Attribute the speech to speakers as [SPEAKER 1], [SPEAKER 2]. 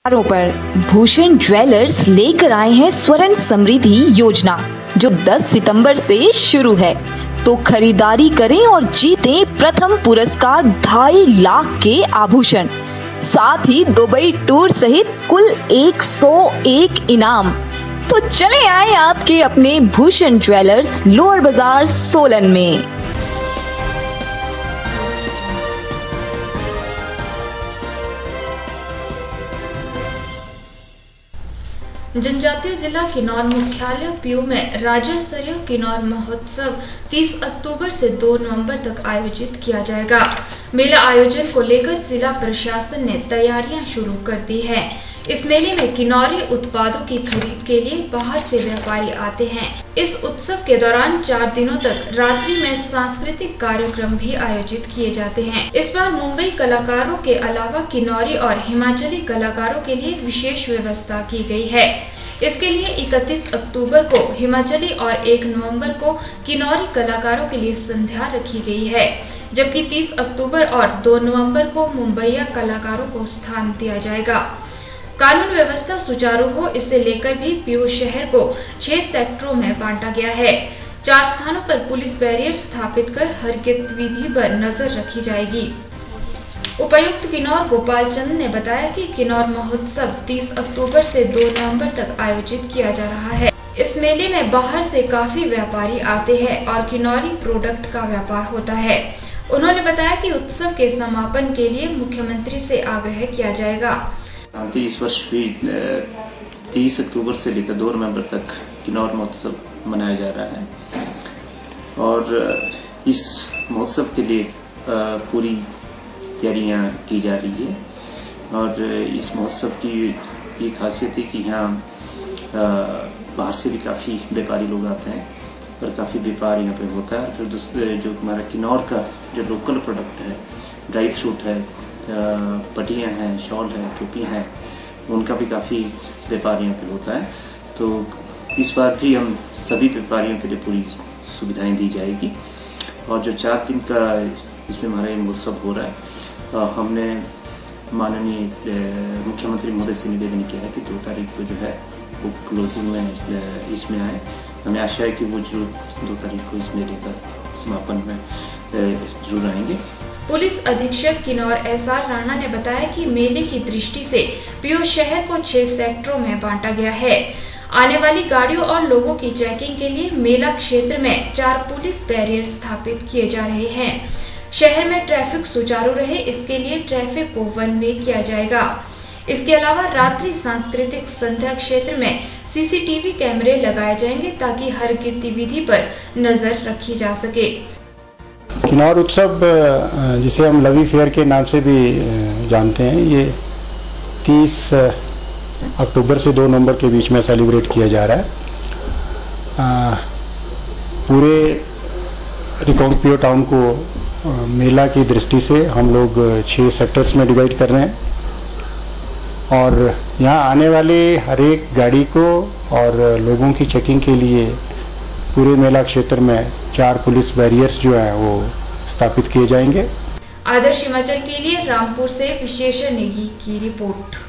[SPEAKER 1] पर भूषण ज्वेलर्स लेकर आए हैं स्वर्ण समृद्धि योजना, जो 10 सितंबर से शुरू है। तो खरीदारी करें और जीतें प्रथम पुरस्कार 2.5 लाख के आभूषण, साथ ही दुबई टूर सहित कुल 101 इनाम। तो चले आए आपके अपने भूषण ज्वेलर्स, लोअर बाजार, सोलन में।
[SPEAKER 2] जनजातीय जिला किन्नौर मुख्यालय पीयू में राज्य स्तरीय किन्नौर महोत्सव 30 अक्टूबर से 2 नवंबर तक आयोजित किया जाएगा। मेला आयोजन को लेकर जिला प्रशासन ने तैयारियां शुरू कर दी है। इस मेले में किन्नौरी उत्पादों की खरीद के लिए बाहर से व्यापारी आते हैं। इस उत्सव के दौरान 4 दिनों तक रात्रि में सांस्कृतिक कार्यक्रम भी आयोजित किए जाते हैं। इस बार मुंबई कलाकारों के अलावा किन्नौरी और हिमाचली कलाकारों के लिए विशेष व्यवस्था की गई है। इसके लिए 31 अक्टूबर को हिमाचली और 1 नवंबर को किन्नौरी कलाकारों के लिए संध्या रखी गई है, जबकि 30 अक्टूबर और 2 नवंबर को मुंबईया कलाकारों को स्थान दिया जाएगा। कानून व्यवस्था सुचारू हो, इसे लेकर भी पीयू शहर को 6 सेक्टरों में बांटा गया है। 4 स्थानों पर पुलिस बैरियर स्थापित कर हर गतिविधि पर नजर रखी जाएगी। उपायुक्त किन्नौर गोपाल चंद ने बताया कि किन्नौर महोत्सव 30 अक्टूबर से 2 नवंबर तक आयोजित किया जा रहा है। इस मेले में बाहर से काफी व्यापारी आते हैं और किन्नौरी प्रोडक्ट का व्यापार होता है। उन्होंने बताया कि उत्सव के समापन के लिए मुख्यमंत्री से आग्रह किया जाएगा।
[SPEAKER 3] इस वर्ष भी 30 अक्टूबर से लेकर 2 नवंबर तक किन्नौर महोत्सव मनाया जा रहा है और इस महोत्सव के लिए पूरी तैयारियां की जा रही है। और इस महोत्सव की ये खासियत है कि यहाँ बाहर से भी काफ़ी व्यापारी लोग आते हैं और काफ़ी व्यापार यहाँ पे होता है। फिर दूसरे जो हमारा किन्नौर का जो लोकल प्रोडक्ट है, ड्राई फ्रूट है, पटियाँ हैं, शॉल है, टोपियाँ हैं, उनका भी काफ़ी व्यापार यहाँ पे होता है। तो इस बार भी हम सभी व्यापारियों के लिए पूरी सुविधाएं दी जाएगी। और जो 4 दिन का इसमें हमारा महोत्सव हो रहा है, हमने माननीय मुख्यमंत्री महोदय से निवेदन किया है कि 2 तारीख को जो है वो क्लोजिंग में इसमें आए। हमें आशा है कि वो जरूर 2 तारीख को इस मेले का समापन में जरूर आएंगे।
[SPEAKER 2] पुलिस अधीक्षक किन्नौर एसआर राणा ने बताया कि मेले की दृष्टि से पीयू शहर को 6 सेक्टरों में बांटा गया है। आने वाली गाड़ियों और लोगों की चेकिंग के लिए मेला क्षेत्र में 4 पुलिस बैरियर स्थापित किए जा रहे हैं। शहर में ट्रैफिक सुचारू रहे, इसके लिए ट्रैफिक को वन वे किया जाएगा। इसके अलावा रात्रि सांस्कृतिक संध्या क्षेत्र में सीसीटीवी कैमरे लगाए जाएंगे ताकि हर गतिविधि पर नजर रखी जा सके।
[SPEAKER 4] किन्नौर उत्सव, जिसे हम लवी फेयर के नाम से भी जानते हैं, ये 30 अक्टूबर से 2 नवंबर के बीच में सेलिब्रेट किया जा रहा है। पूरे रिकांगपिओ टाउन को मेला की दृष्टि से हम लोग 6 सेक्टर्स में डिवाइड कर रहे हैं और यहाँ आने वाले हर एक गाड़ी को और लोगों की चेकिंग के लिए पूरे मेला क्षेत्र में 4 पुलिस बैरियर्स जो हैं वो स्थापित किए जाएंगे।
[SPEAKER 2] आदर्श हिमाचल के लिए रामपुर से विशेष नेगी की रिपोर्ट।